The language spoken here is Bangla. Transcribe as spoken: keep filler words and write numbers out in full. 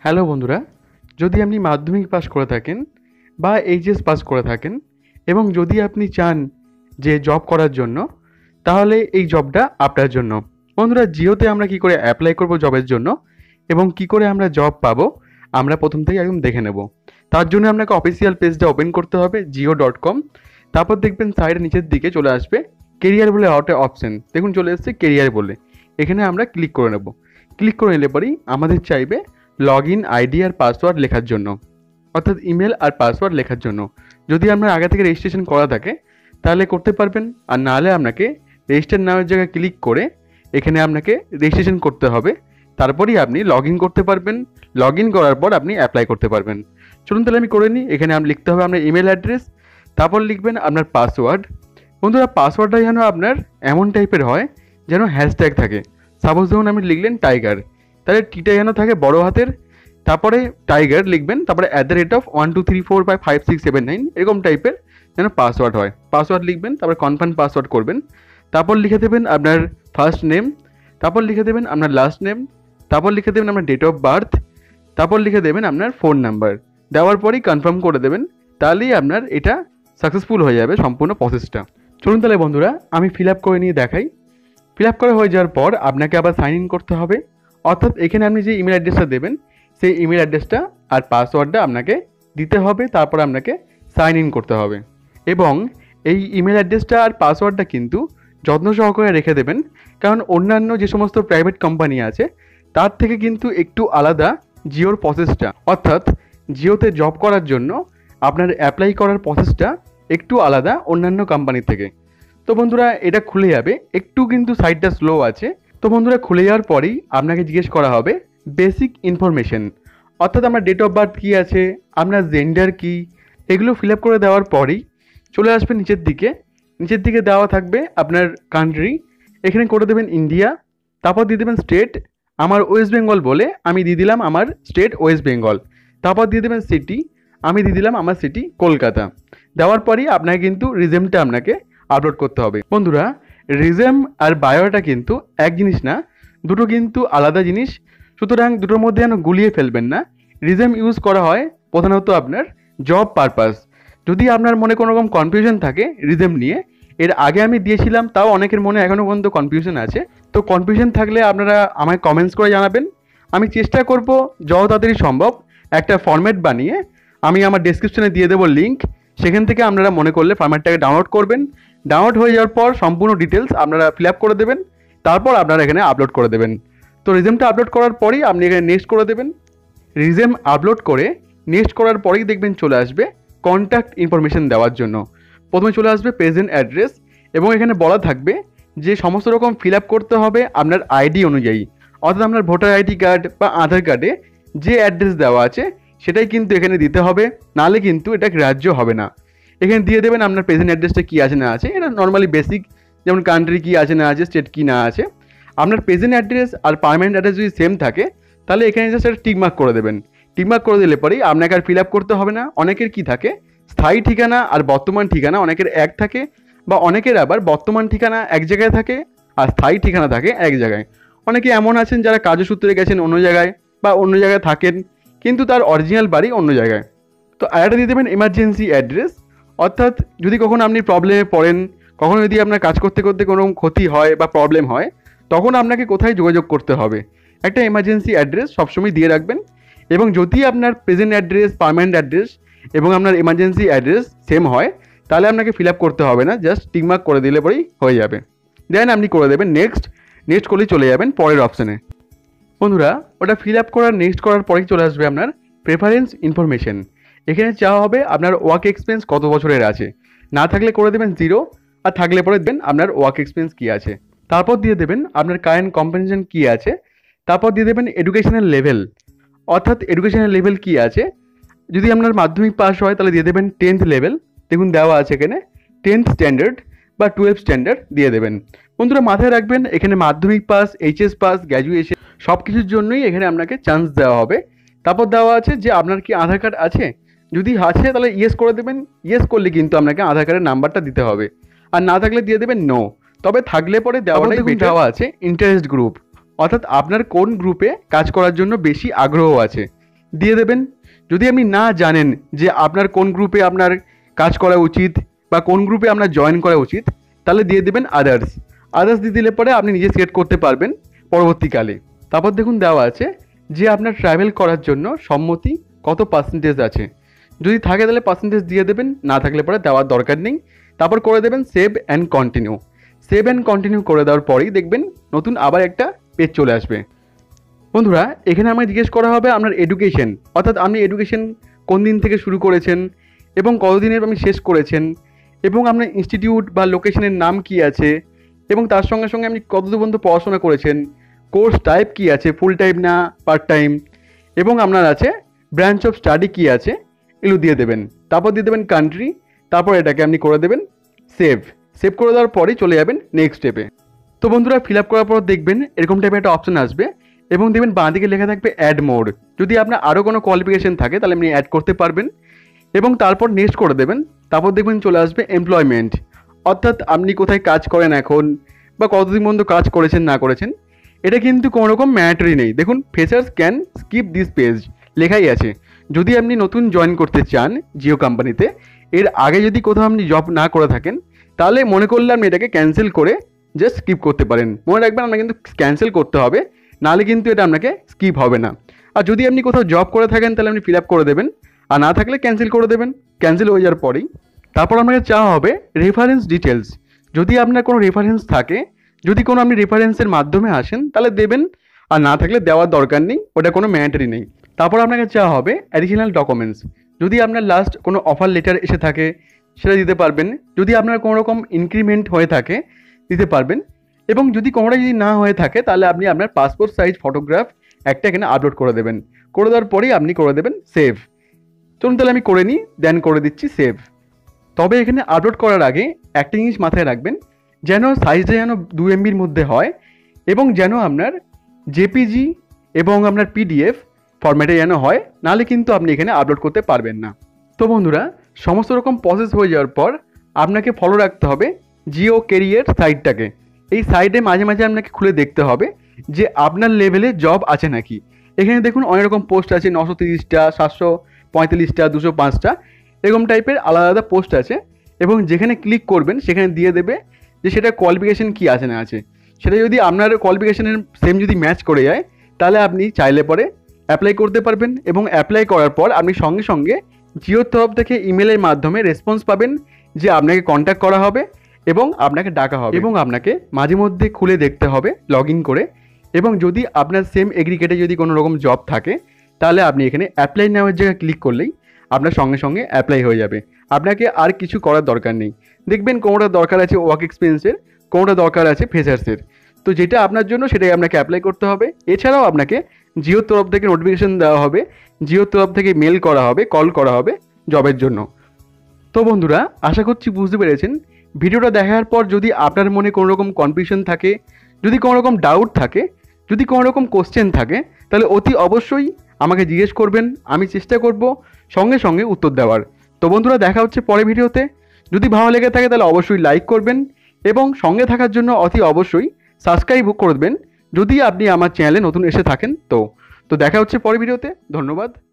হ্যালো বন্ধুরা, যদি আপনি মাধ্যমিক পাস করে থাকেন বা এইচএস পাস করে থাকেন এবং যদি আপনি চান যে জব করার জন্য, তাহলে এই জবটা আপনার জন্য। বন্ধুরা, জিওতে আমরা কি করে অ্যাপ্লাই করব জবের জন্য এবং কি করে আমরা জব পাবো, আমরা প্রথম থেকে একদম দেখে নেব। তার জন্য আপনাকে অফিসিয়াল পেজটা ওপেন করতে হবে জিও ডট কম। তারপর দেখবেন সাইডের নিচের দিকে চলে আসবে কেরিয়ার বলে একটা অপশন, দেখুন চলে এসছে কেরিয়ার বলে। এখানে আমরা ক্লিক করে নেব। ক্লিক করে নিলে পরেই আমাদের চাইবে লগ ইন আইডি আর পাসওয়ার্ড লেখার জন্য, অর্থাৎ ইমেল আর পাসওয়ার্ড লেখার জন্য। যদি আপনার আগে থেকে রেজিস্ট্রেশন করা থাকে তাহলে করতে পারবেন, আর নাহলে আপনাকে রেজিস্টার নামের জায়গায় ক্লিক করে এখানে আপনাকে রেজিস্ট্রেশন করতে হবে। তারপরেই আপনি লগ ইন করতে পারবেন। লগ ইন করার পর আপনি অ্যাপ্লাই করতে পারবেন। চলুন তাহলে আমি করে নিই। এখানে আপনি লিখতে হবে আপনার ইমেল অ্যাড্রেস, তারপর লিখবেন আপনার পাসওয়ার্ড। বন্ধুরা, পাসওয়ার্ডটা যেন আপনার এমন টাইপের হয় যেন হ্যাশট্যাগ থাকে। সাপোজ ধরুন আপনি লিখলেন টাইগার, তাহলে টিটা যেন থাকে বড় হাতের, তারপরে টাইগার লিখবেন, তারপরে at the rate of one two three four five five six seven nine এরকম টাইপের যেন পাসওয়ার্ড হয়। পাসওয়ার্ড লিখবেন, তারপর কনফার্ম পাসওয়ার্ড করবেন, তারপর লিখে দেবেন আপনার ফার্স্ট নেম, তারপর লিখে দেবেন আপনার লাস্ট নেম, তারপর লিখে দেবেন আপনার ডেট অফ বার্থ, তারপর লিখে দেবেন আপনার ফোন নাম্বার। দেওয়ার পরেই কনফার্ম করে দেবেন, তাহলেই আপনার এটা সাকসেসফুল হয়ে যাবে সম্পূর্ণ প্রসেসটা। চলুন তাহলে বন্ধুরা আমি ফিল আপ করে নিয়ে দেখাই। ফিল আপ করা হয়ে যাওয়ার পর আপনাকে আবার সাইন ইন করতে হবে, অর্থাৎ এখানে আপনি যে ইমেল অ্যাড্রেসটা দেবেন সেই ইমেল অ্যাড্রেসটা আর পাসওয়ার্ডটা আপনাকে দিতে হবে, তারপর আপনাকে সাইন ইন করতে হবে। এবং এই ইমেল অ্যাড্রেসটা আর পাসওয়ার্ডটা কিন্তু যত্ন সহকারে রেখে দেবেন, কারণ অন্যান্য যে সমস্ত প্রাইভেট কোম্পানি আছে তার থেকে কিন্তু একটু আলাদা জিওর প্রসেসটা, অর্থাৎ জিওতে জব করার জন্য আপনার অ্যাপ্লাই করার প্রসেসটা একটু আলাদা অন্যান্য কোম্পানি থেকে। তো বন্ধুরা এটা খুলে যাবে, একটু কিন্তু সাইটটা স্লো আছে। তো বন্ধুরা খুলে যাওয়ার পরেই আপনাকে জিজ্ঞেস করা হবে বেসিক ইনফরমেশন, অর্থাৎ আপনার ডেট অফ বার্থ কী আছে, আপনার জেন্ডার কী, এগুলো ফিল আপ করে দেওয়ার পরেই চলে আসবে নিচের দিকে। নিচের দিকে দেওয়া থাকবে আপনার কান্ট্রি, এখানে করে দেবেন ইন্ডিয়া, তারপর দিয়ে দেবেন স্টেট। আমার ওয়েস্ট বেঙ্গল বলে আমি দিয়ে দিলাম আমার স্টেট ওয়েস্ট বেঙ্গল। তারপর দিয়ে দেবেন সিটি, আমি দিয়ে দিলাম আমার সিটি কলকাতা। দেওয়ার পরেই আপনাকে কিন্তু রিজেমটা আপনাকে আপলোড করতে হবে। বন্ধুরা, রিজেম আর বায়োটা কিন্তু এক জিনিস না, দুটো কিন্তু আলাদা জিনিস, সুতরাং দুটোর মধ্যে যেন গুলিয়ে ফেলবেন না। রিজেম ইউজ করা হয় প্রধানত আপনার জব পারপাস। যদি আপনার মনে কোনো রকম কনফিউশন থাকে রিজেম নিয়ে, এর আগে আমি দিয়েছিলাম, তাও অনেকের মনে এখনও পর্যন্ত কনফিউশন আছে। তো কনফিউশন থাকলে আপনারা আমায় কমেন্টস করে জানাবেন। আমি চেষ্টা করব যত তাড়াতাড়ি সম্ভব একটা ফরম্যাট বানিয়ে আমি আমার ডেসক্রিপশনে দিয়ে দেবো লিঙ্ক, সেখান থেকে আপনারা মনে করলে ফরম্যাটটাকে ডাউনলোড করবেন। ডাউনলোড হয়ে যাওয়ার পর সম্পূর্ণ ডিটেলস আপনারা ফিল আপ করে দেবেন, তারপর আপনারা এখানে আপলোড করে দেবেন। তো রিজেমটা আপলোড করার পরেই আপনি এখানে নেক্সট করে দেবেন। রিজেম আপলোড করে নেক্সট করার পরেই দেখবেন চলে আসবে কন্ট্যাক্ট ইনফরমেশন দেওয়ার জন্য। প্রথমে চলে আসবে প্রেজেন্ট অ্যাড্রেস, এবং এখানে বলা থাকবে যে সমস্ত রকম ফিল আপ করতে হবে আপনার আইডি অনুযায়ী, অর্থাৎ আপনার ভোটার আইডি কার্ড বা আধার কার্ডে যে অ্যাড্রেস দেওয়া আছে সেটাই কিন্তু এখানে দিতে হবে, নাহলে কিন্তু এটা গ্রাহ্য হবে না। এখানে দিয়ে দেবেন আপনার প্রেজেন্ট অ্যাড্রেসটা কী আছে না আছে, এটা নর্মালি বেসিক, যেমন কান্ট্রি কী আছে না আছে, স্টেট কী না আছে। আপনার প্রেজেন্ট অ্যাড্রেস আর পার্মানেন্ট অ্যাড্রেস যদি সেম থাকে তাহলে এখানে জাস্ট একটা টিকমার্ক করে দেবেন। টিকমার্ক করে দিলে পরেই আপনাকে আর ফিল আপ করতে হবে না। অনেকের কি থাকে স্থায়ী ঠিকানা আর বর্তমান ঠিকানা অনেকের এক থাকে, বা অনেকের আবার বর্তমান ঠিকানা এক জায়গায় থাকে আর স্থায়ী ঠিকানা থাকে এক জায়গায়। অনেকে এমন আছেন যারা কাজসূত্রে গেছেন অন্য জায়গায় বা অন্য জায়গায় থাকেন, কিন্তু তার অরিজিনাল বাড়ি অন্য জায়গায়। তো আরেকটা দিয়ে দেবেন এমার্জেন্সি অ্যাড্রেস, অর্থাৎ যদি কখনো আপনি প্রবলেমে পড়েন, কখনো যদি আপনার কাজ করতে করতে কোনো ক্ষতি হয় বা প্রবলেম হয়, তখন আপনাকে কোথায় যোগাযোগ করতে হবে, একটা এমার্জেন্সি অ্যাড্রেস সবসময় দিয়ে রাখবেন। এবং যদি আপনার প্রেজেন্ট অ্যাড্রেস, পার্মানেন্ট অ্যাড্রেস এবং আপনার এমার্জেন্সি অ্যাড্রেস সেম হয় তাহলে আপনাকে ফিল আপ করতে হবে না, জাস্ট টিকমার্ক করে দিলে পরেই হয়ে যাবে। দেন আপনি করে দেবেন নেক্সট। নেক্সট করলেই চলে যাবেন পরের অপশানে। বন্ধুরা, ওটা ফিল আপ করার নেক্সট করার পরেই চলে আসবে আপনার প্রেফারেন্স ইনফরমেশন। এখানে চাওয়া হবে আপনার ওয়ার্ক এক্সপিরিয়েন্স কত বছরের আছে, না থাকলে করে দেবেন জিরো, আর থাকলে পরে দেবেন আপনার ওয়ার্ক এক্সপিরিয়েন্স কী আছে। তারপর দিয়ে দেবেন আপনার কারেন্ট কম্পেনসেশন কী আছে, তারপর দিয়ে দেবেন এডুকেশনাল লেভেল, অর্থাৎ এডুকেশনাল লেভেল কী আছে। যদি আপনার মাধ্যমিক পাস হয় তাহলে দিয়ে দেবেন টেন্থ লেভেল, দেখুন দেওয়া আছে এখানে টেন্থ স্ট্যান্ডার্ড বা টুয়েলভ স্ট্যান্ডার্ড দিয়ে দেবেন। বন্ধুরা মাথায় রাখবেন এখানে মাধ্যমিক পাস, এইচএস পাস, গ্র্যাজুয়েশন সব কিছুর জন্যই এখানে আপনাকে চান্স দেওয়া হবে। তারপর দেওয়া আছে যে আপনার কি আধার কার্ড আছে, যদি আছে তাহলে ইয়েস করে দেবেন। ইয়েস করলে কিন্তু আপনাকে আধার কার্ডের নাম্বারটা দিতে হবে, আর না থাকলে দিয়ে দেবেন নো। তবে থাকলে পরে দেওয়াটাই দেওয়া আছে ইন্টারেস্ট গ্রুপ, অর্থাৎ আপনার কোন গ্রুপে কাজ করার জন্য বেশি আগ্রহ আছে দিয়ে দেবেন। যদি আপনি না জানেন যে আপনার কোন গ্রুপে আপনার কাজ করা উচিত বা কোন গ্রুপে আপনার জয়েন করা উচিত, তাহলে দিয়ে দেবেন আদার্স। আদার্স দিয়ে দিলে পরে আপনি নিজে সিলেক্ট করতে পারবেন পরবর্তীকালে। তারপর দেখুন দেওয়া আছে যে আপনার ট্রাভেল করার জন্য সম্মতি কত পার্সেন্টেজ আছে। যদি থাকে তাহলে পার্সেন্টেজ দিয়ে দেবেন, না থাকলে পরে দেওয়ার দরকার নেই। তারপর করে দেবেন save and continue. Save and continue করে দেওয়ার পরেই দেখবেন নতুন আবার একটা পেজ চলে আসবে। বন্ধুরা এখানে আমায় জিজ্ঞেস করা হবে আপনার এডুকেশন, অর্থাৎ আপনি এডুকেশন কোন দিন থেকে শুরু করেছেন এবং কতদিনের আপনি শেষ করেছেন, এবং আপনার ইনস্টিটিউট বা লোকেশনের নাম কি আছে, এবং তার সঙ্গে সঙ্গে আপনি কতদূর পর্যন্ত পড়াশোনা করেছেন, কোর্স টাইপ কি আছে, ফুল টাইম না পার্ট টাইম, এবং আপনার আছে ব্রাঞ্চ অফ স্টাডি কি আছে, এগুলো দিয়ে দেবেন। তারপর দিয়ে দেবেন কান্ট্রি। তারপর এটাকে আপনি করে দেবেন সেভ। সেভ করে দেওয়ার পরেই চলে যাবেন নেক্সট স্টেপে। তো বন্ধুরা ফিল আপ করার পর দেখবেন এরকম টাইপের একটা অপশন আসবে এবং দেখবেন বাঁ দিকে লেখা থাকবে অ্যাড মোড। যদি আপনার আরও কোনো কোয়ালিফিকেশন থাকে তাহলে আপনি অ্যাড করতে পারবেন এবং তারপর নেক্সট করে দেবেন। তারপর দেখবেন চলে আসবে এমপ্লয়মেন্ট, অর্থাৎ আপনি কোথায় কাজ করেন এখন বা কতদিন পর্যন্ত কাজ করেছেন না করেছেন। এটা কিন্তু কোনো রকম ম্যাটারি নেই। দেখুন freshers can skip this page লেখাই আছে। যদি আপনি নতুন জয়েন করতে চান জিও কোম্পানিতে, এর আগে যদি কোথাও আপনি জব না করে থাকেন, তাহলে মনে করলে আপনি এটাকে ক্যান্সেল করে জাস্ট স্কিপ করতে পারেন। মনে রাখবেন আপনাকে কিন্তু ক্যান্সেল করতে হবে, নাহলে কিন্তু এটা আপনাকে স্কিপ হবে না। আর যদি আপনি কোথাও জব করে থাকেন তাহলে আপনি ফিল আপ করে দেবেন, আর না থাকলে ক্যান্সেল করে দেবেন। ক্যান্সেল হয়ে যাওয়ার পরেই তারপর আপনাকে চাওয়া হবে রেফারেন্স ডিটেলস। যদি আপনার কোনো রেফারেন্স থাকে, যদি কোনো আপনি রেফারেন্সের মাধ্যমে আসেন তাহলে দেবেন, আর না থাকলে দেওয়ার দরকার নেই, ওটা কোনো ম্যান্ডেটরি নেই। তারপর আপনাকে চাওয়া হবে অ্যাডিশনাল ডকুমেন্টস। যদি আপনার লাস্ট কোনো অফার লেটার এসে থাকে সেটা দিতে পারবেন। যদি আপনার কোনো রকম ইনক্রিমেন্ট হয়ে থাকে দিতে পারবেন, এবং যদি কোনোটা যদি না হয়ে থাকে তাহলে আপনি আপনার পাসপোর্ট সাইজ ফটোগ্রাফ একটা এখানে আপলোড করে দেবেন। করে দেওয়ার পরেই আপনি করে দেবেন সেভ। চলুন তাহলে আমি করে নিই, দেন করে দিচ্ছি সেভ। তবে এখানে আপলোড করার আগে একটা জিনিস মাথায় রাখবেন, যেন সাইজটা যেন দু এমবির মধ্যে হয় এবং যেন আপনার জেপিজি এবং আপনার পিডিএফ ফরম্যাটে যেন হয়, নাহলে কিন্তু আপনি এখানে আপলোড করতে পারবেন না। তো বন্ধুরা সমস্ত রকম প্রসেস হয়ে যাওয়ার পর আপনাকে ফলো রাখতে হবে জিও কেরিয়ার সাইটটাকে। এই সাইটে মাঝে মাঝে আপনাকে খুলে দেখতে হবে যে আপনার লেভেলে জব আছে নাকি। এখানে দেখুন অনেক রকম পোস্ট আছে, নশো তিরিশটা, সাতশো পঁয়তাল্লিশটা, দুশো পাঁচটা, এরকম টাইপের আলাদা আলাদা পোস্ট আছে। এবং যেখানে ক্লিক করবেন সেখানে দিয়ে দেবে যে সেটা কোয়ালিফিকেশন কী আছে না আছে। সেটা যদি আপনার কোয়ালিফিকেশনের সেম যদি ম্যাচ করে যায় তাহলে আপনি চাইলে পরে অ্যাপ্লাই করতে পারবেন, এবং অ্যাপ্লাই করার পর আপনি সঙ্গে সঙ্গে জিওর তরফ থেকে ইমেলের মাধ্যমে রেসপন্স পাবেন যে আপনাকে কন্ট্যাক্ট করা হবে এবং আপনাকে ডাকা হবে, এবং আপনাকে মাঝে মধ্যে খুলে দেখতে হবে লগ ইন করে। এবং যদি আপনার সেম এগ্রিগেটে যদি কোনো রকম জব থাকে তাহলে আপনি এখানে অ্যাপ্লাই নেওয়ার জায়গায় ক্লিক করলেই আপনার সঙ্গে সঙ্গে অ্যাপ্লাই হয়ে যাবে। আপনাকে আর কিছু করার দরকার নেই। দেখবেন কোনোটা দরকার আছে ওয়ার্ক এক্সপিরিয়েন্সের, কোনোটা দরকার আছে ফ্রেশার্সের। তো যেটা আপনার জন্য সেটাই আপনাকে অ্যাপ্লাই করতে হবে। এছাড়াও আপনাকে জিওর তরফ থেকে নোটিফিকেশন দেওয়া হবে, জিওর তরফ থেকে মেল করা হবে, কল করা হবে জবের জন্য। তো বন্ধুরা আশা করছি বুঝতে পেরেছেন। ভিডিওটা দেখার পর যদি আপনার মনে কোনো রকম কনফিউশন থাকে, যদি কোনো রকম ডাউট থাকে, যদি কোনো রকম কোশ্চেন থাকে, তাহলে অতি অবশ্যই আমাকে জিজ্ঞেস করবেন। আমি চেষ্টা করব সঙ্গে সঙ্গে উত্তর দেওয়ার। তো বন্ধুরা দেখা হচ্ছে পরের ভিডিওতে। যদি ভালো লেগে থাকে তাহলে অবশ্যই লাইক করবেন এবং সঙ্গে থাকার জন্য অতি অবশ্যই সাবস্ক্রাইব করবেন যদি আপনি আমার চ্যানেলে নতুন এসে থাকেন। তো তো দেখা হচ্ছে পরের ভিডিওতে। ধন্যবাদ।